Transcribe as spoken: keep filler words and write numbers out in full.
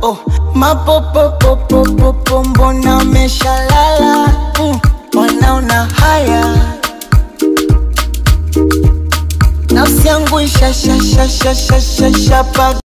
Oh, mapopopopopopo mbona meshalala. mm, Wanaona haya. Nafsi yangu isha sha sha sha sha sha sha pa